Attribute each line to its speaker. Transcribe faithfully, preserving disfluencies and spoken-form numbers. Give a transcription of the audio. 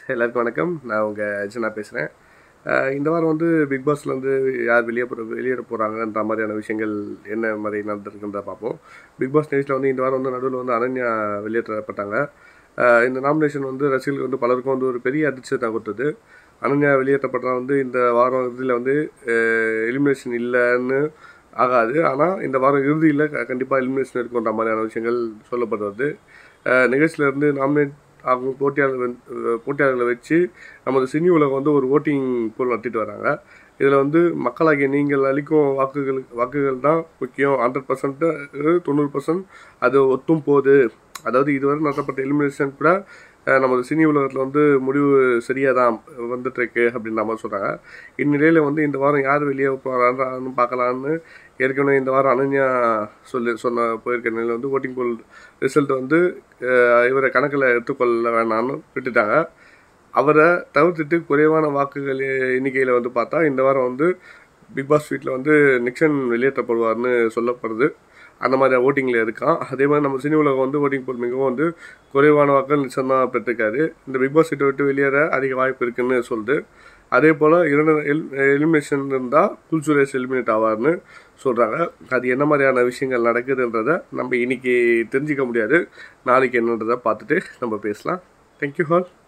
Speaker 1: எல்லாருக்கும் வணக்கம். நான் உங்கள் archana பேசுகிறேன். இந்த வாரம் வந்து பிக் பாஸ்லேருந்து யார் வெளியே போகிற வெளியேற போகிறாங்கன்ற மாதிரியான விஷயங்கள் என்ன மாதிரி நடந்திருக்குன்றத பார்ப்போம். பிக் பாஸ் நியூஸில் வந்து இந்த வாரம் வந்து நடுவில் வந்து அனன்யா வெளியேற்றப்பட்டாங்க. இந்த நாமினேஷன் வந்து ரசிகர்களுக்கு வந்து பலருக்கும் வந்து ஒரு பெரிய அதிர்ச்சியை கொடுத்தது. அனன்யா வெளியேற்றப்பட்டால் வந்து இந்த வாரம் இறுதியில் வந்து எலிமினேஷன் இல்லைன்னு ஆகாது, ஆனால் இந்த வாரம் இறுதியில் கண்டிப்பாக எலிமினேஷன் இருக்குன்ற மாதிரியான விஷயங்கள் சொல்லப்படுறது. நிகழ்ச்சியிலேருந்து நாமினேட் அவங்க போட்டியாளர்கள் போட்டியாளர்களை வச்சு நமது சினி உலகம் வந்து ஒரு ஓட்டிங் போல் நடத்திட்டு வராங்க. இதில் வந்து மக்களாகிய நீங்கள் அளிக்கும் வாக்குகள் வாக்குகள் தான் முக்கியம். ஹண்ட்ரட் பர்சன்ட்டு தொண்ணூறு பர்சன்ட் அது ஒத்தும் போகுது. அதாவது இதுவரை நடத்தப்பட்ட எலிமினேஷன் கூட நமது சினி உலகத்தில் வந்து முடிவு சரியாக தான் வந்துட்டுருக்கு அப்படின்ற மாதிரி சொல்கிறாங்க. இந்நிலையில் வந்து இந்த வாரம் யார் வெளியே போகிறான்னு பார்க்கலான்னு ஏற்கனவே இந்த வாரம் அனன்யா சொல்லி சொன்ன போயிருக்க நிலையில் வந்து ஓட்டிங் போல் ரிசல்ட் வந்து இவரை கணக்கில் எடுத்துக்கொள்ள வேணான்னு விட்டுட்டாங்க. அவரை தவிர்த்துட்டு குறைவான வாக்குகள் எண்ணிக்கையில் வந்து பார்த்தா இந்த வாரம் வந்து பிக் பாஸ் வீட்டில் வந்து நிக்சன் வெளியேற்றப்படுவார்னு சொல்லப்படுது. அந்த மாதிரி ஓட்டிங்கில் இருக்கான். அதே மாதிரி நம்ம சினி உலகம் வந்து ஓட்டிங் போல் மிகவும் வந்து குறைவான வாக்குகள் நிச்சயம் தான் பெற்றிருக்காரு. இந்த பிக் பாஸ் வீட்டை விட்டு வெளியேற அதிக வாய்ப்பு இருக்குன்னு சொல்லுது. அதே போல் இரண்டு எல் எலிமினேஷன் இருந்தால் குல் சுரேஷ் எலிமினேட் ஆவார்னு சொல்கிறாங்க. அது என்ன மாதிரியான விஷயங்கள் நடக்குதுன்றதை நம்ம இன்னைக்கு தெரிஞ்சிக்க முடியாது. நாளைக்கு என்னன்றதை பார்த்துட்டு நம்ம பேசலாம். Thank you all.